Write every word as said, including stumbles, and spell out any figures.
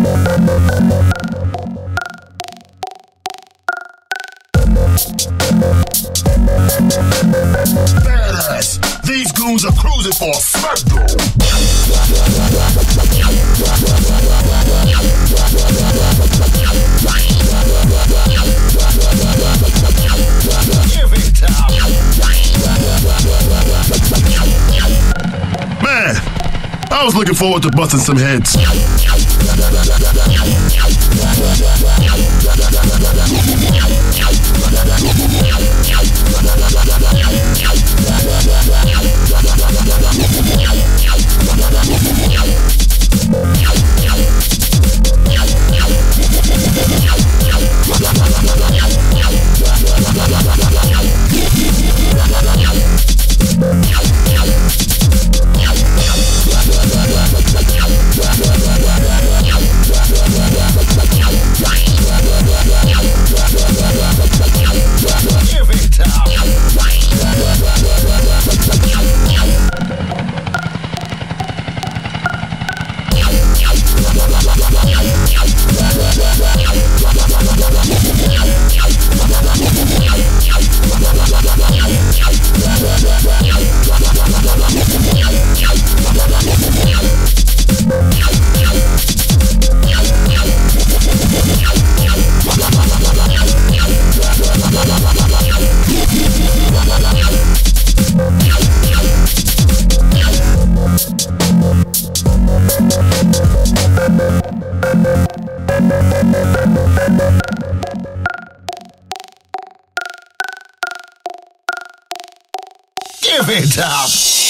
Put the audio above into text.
Badass. These goons are cruising for a smackdown. Give it up. Man, I was looking forward to busting some heads. Give it up.